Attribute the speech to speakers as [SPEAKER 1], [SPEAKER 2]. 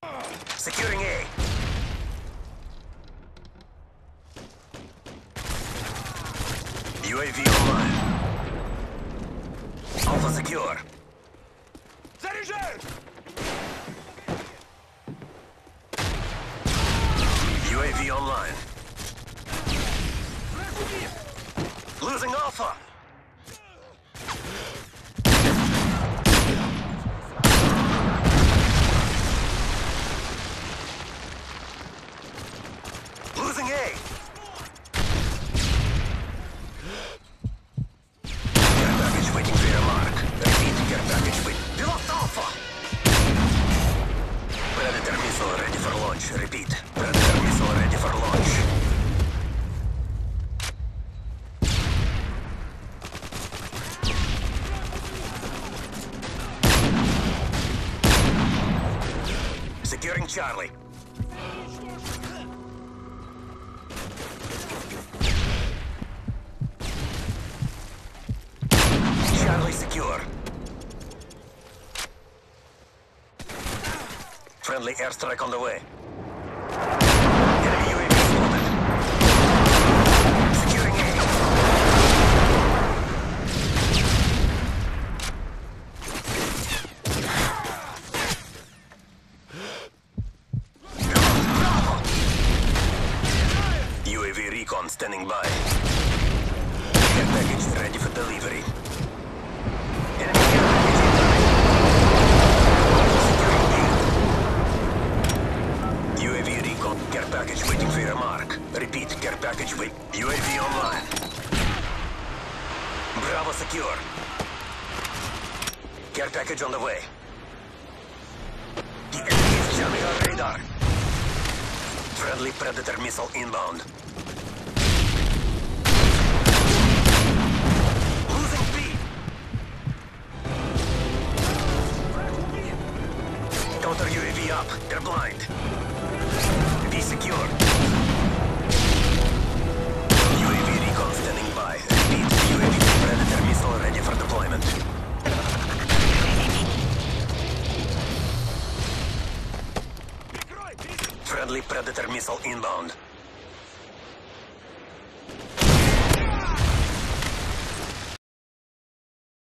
[SPEAKER 1] Securing A. UAV online. Alpha secure.
[SPEAKER 2] Заряжаю!
[SPEAKER 1] UAV online. Losing Alpha. Losing A. Care package waiting for your mark. Repeat, care package waiting. We lost Alpha. Predator missile ready for launch. Repeat. Predator missile ready for launch. Securing Charlie. Charlie secure. Friendly airstrike on the way. Enemy UAV spotted. Securing A. Bravo! UAV recon standing by. Care package ready for delivery. Enemy care package incoming. Securing B. UAV recon. Care package waiting for your mark. Repeat, care package wait. UAV online. Bravo secure. Care package on the way. The enemy is jamming our radar. Friendly Predator missile inbound. Losing B. Counter UAV up. They're blind. B secure. UAV recon standing by. Repeat, UAV Predator missile ready for deployment. Friendly Predator missile inbound.